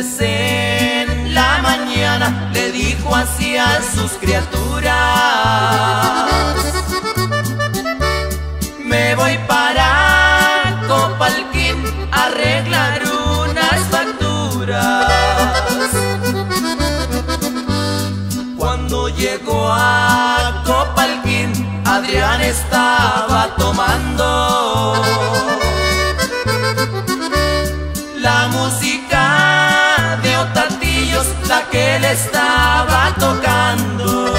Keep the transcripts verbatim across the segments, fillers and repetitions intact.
Entonces en la mañana le dijo así a sus criaturas: me voy para Copalquín a arreglar unas facturas. Cuando llegó a Copalquín, Adrián estaba tomando la música de Otatillos, la que le estaba tocando.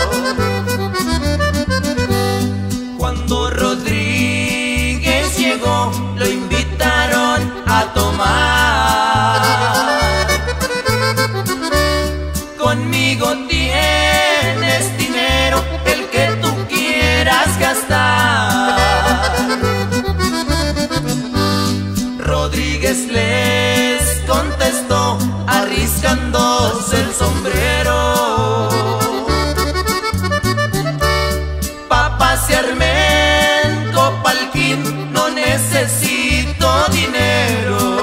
Cuando Rodríguez llegó, lo invitaron a tomar. Conmigo tienes dinero, el que tú quieras gastar. Rodríguez les contestó arriscándose el sombrero: pa' pasearme en Copalquín no necesito dinero.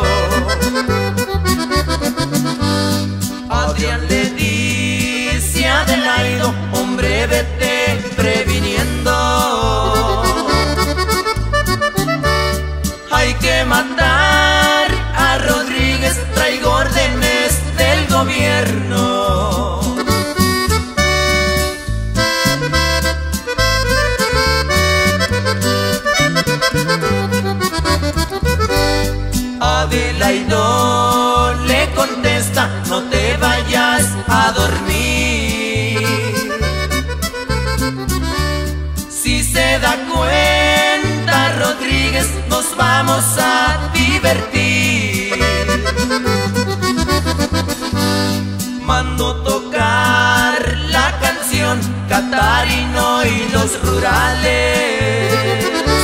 Adrián le dice a Adelaido: hombre, vete previniendo, hay que matar a Rodríguez, traigo órdenes del gobierno. Adelaido le contesta: no te vayas a dormir. Si se da cuenta Rodríguez, nos vamos a divertir. Mando tocar la canción Catarino y los Rurales.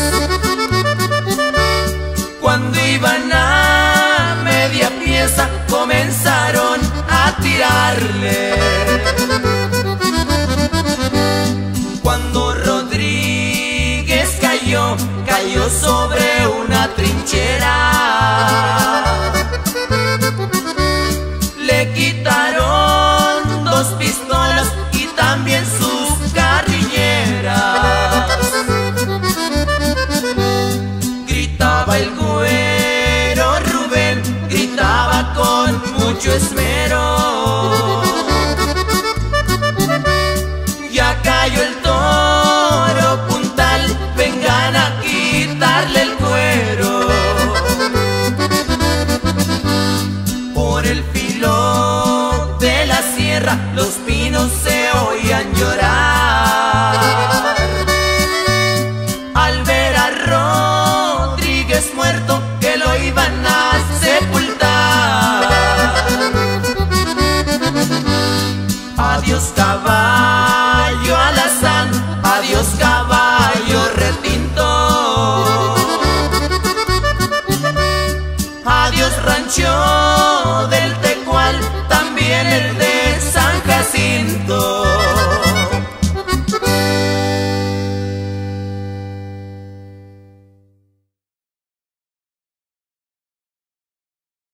Cuando iban a media pieza, comenzaron a tirarle. Cuando Rodríguez cayó, cayó sobre una trinchera. Le quitaron dos pistolas y también sus carrilleras. Gritaba el güero Rubén, gritaba con mucho esmero: ya cayó el toro puntal, vengan a quitarle el cuero. Por el filo de la sierra los pinos se